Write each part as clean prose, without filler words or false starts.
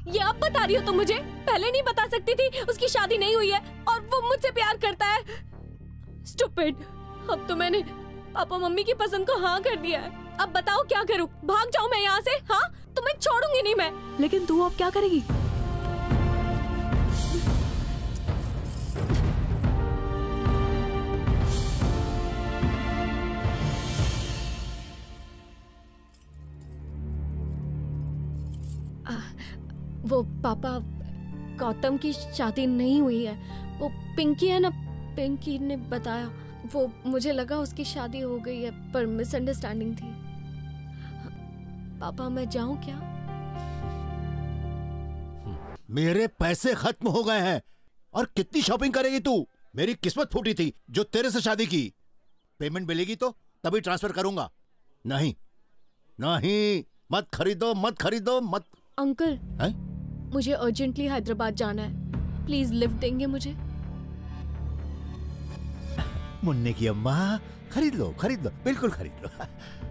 ये अब बता रही हो तुम मुझे? पहले नहीं बता सकती थी? उसकी शादी नहीं हुई है और वो मुझसे प्यार करता है। स्टूपिड। अब तो मैंने पापा मम्मी की पसंद को हाँ कर दिया है। अब बताओ क्या करूं? भाग जाऊं मैं यहाँ से? हाँ, तुम्हें छोड़ूंगी नहीं मैं। लेकिन तू अब क्या करेगी? वो पापा, गौतम की शादी नहीं हुई है। वो पिंकी है ना, पिंकी ने बताया। वो मुझे लगा उसकी शादी हो गई है, पर मिसअंडरस्टैंडिंग थी। पापा मैं जाऊं क्या? मेरे पैसे खत्म हो गए हैं और कितनी शॉपिंग करेगी तू? मेरी किस्मत फूटी थी जो तेरे से शादी की। पेमेंट मिलेगी तो तभी ट्रांसफर करूंगा। नहीं नहीं, मत खरीदो मत खरीदो मत। अंकल है? मुझे अर्जेंटली हैदराबाद जाना है, प्लीज लिफ्ट देंगे मुझे? मुन्ने की अम्मा, खरीद लो बिल्कुल खरीद लो।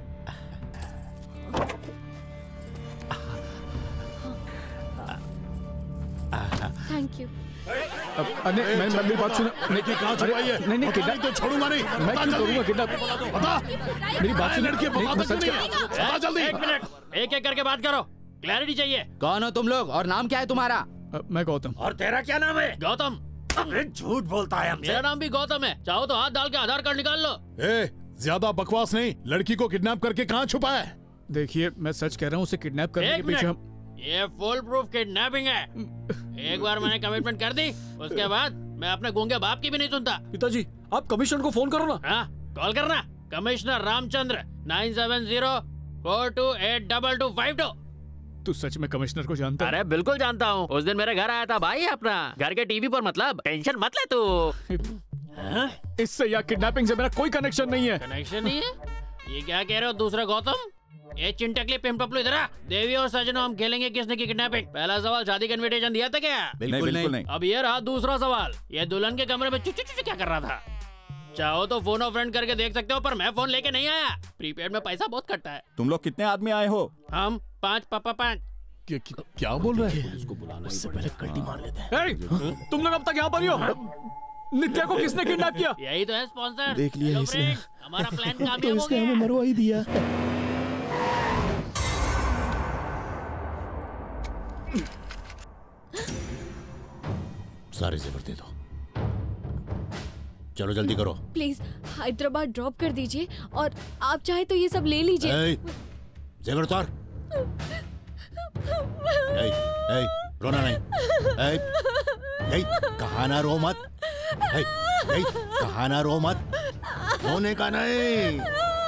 Thank you. मेरी बात सुनो। कहाँ छुपाई है? नहीं किडनैप तो छोड़ूंगा नहीं। मैं क्यों करूंगा किडनैप? बता। मेरी बात सुनो। लड़की बता जल्दी। एक मिनट, एक एक करके बात करो, क्लैरिटी चाहिए। कौन हो तुम लोग और नाम क्या है तुम्हारा? मैं गौतम। और तेरा क्या नाम है? गौतम। अरे झूठ बोलता है हमसे। मेरा नाम भी गौतम है। चाहो तो हाथ डाल के आधार कार्ड निकाल लो। ज्यादा बकवास नहीं। लड़की को किडनैप करके कहाँ छुपा है? देखिए मैं सच कह रहा हूँ, उसे किडनैप करने के पीछे हम... ये फुल प्रूफ किडनैपिंग है। एक बार मैंने कमिटमेंट कर दी, उसके बाद मैं अपने गूंगे बाप की भी नहीं सुनता। पिताजी आप कमिश्नर को फोन करो ना। हाँ, कॉल करना। कमिश्नर रामचंद्र 9704282252। तू सच में कमिश्नर को जानता है? अरे बिल्कुल जानता हूँ। उस दिन मेरे घर आया था भाई अपना, घर के टीवी पर। मतलब टेंशन मत ले तू। इससे या किडनैपिंग से मेरा कोई कनेक्शन नहीं है। कनेक्शन नहीं है? ये क्या कह रहे हो दूसरे गौतम? ये चिंटकली पिंपलू इधर आ। देवी और सजनों हम खेलेंगे किसने की किडनैपिंग। पहला सवाल, शादी का इनविटेशन दिया था क्या? बिल्कुल नहीं। अब ये रहा दूसरा सवाल, ये दुल्हन के कमरे में चुचु चुचु क्या कर रहा था? चाहो तो फोन ऑफ फ्रेंड करके देख सकते हो, पर मैं फोन लेके नहीं आया। प्रीपेड में पैसा बहुत कटता है। तुम लोग कितने आदमी आए हो? हम 5 पापा 5। क्या बोल रहे हैं? इसको बुलाना, उससे पहले कल्टी मार लेते हैं। तुम लोग अब तक यहाँ पर ही हो? नित्या को किसने किडनैप किया? यही तो है स्पॉन्सर। देख लिया इसने। हमारा प्लान तो कामयाब हो इसने हमें गया। मरवा ही दिया। सारे जेवर दे दो। चलो जल्दी करो। प्लीज हैदराबाद ड्रॉप कर दीजिए, और आप चाहे तो ये सब ले लीजिए। जेवर उतार। रोना नहीं। कहा ना रो मत। कहा ना रो मत। रोने का नहीं।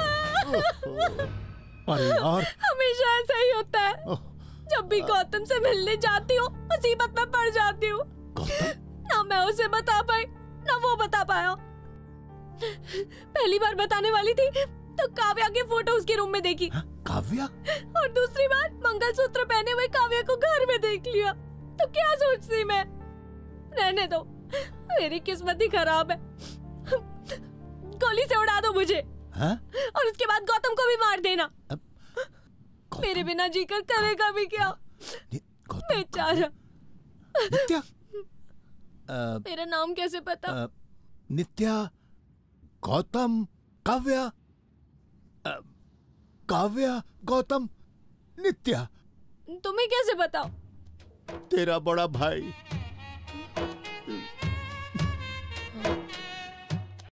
अरे यार, हमेशा ऐसा ही होता है। जब भी गौतम से मिलने जाती हूँ मुसीबत में पड़ जाती हूँ। ना मैं उसे बता पाई ना वो बता पाया। पहली बार बताने वाली थी तो काव्या की फोटो उसके रूम में देखी। काव्या? और दूसरी बार मंगलसूत्र पहने हुए काव्या को घर में देख लिया। तो क्या सोचती मैं? रहने दो, मेरी किस्मत ही खराब है। गोली से उड़ा दो मुझे। हा? और उसके बाद गौतम को भी मार देना। मेरे बिना जीकर करेगा भी क्या बेचारा? नित्या? मेरा नाम कैसे पता? नित्या, गौतम, काव्या, काव्या, गौतम, नित्या। तुम्हें कैसे बताओ? तेरा बड़ा भाई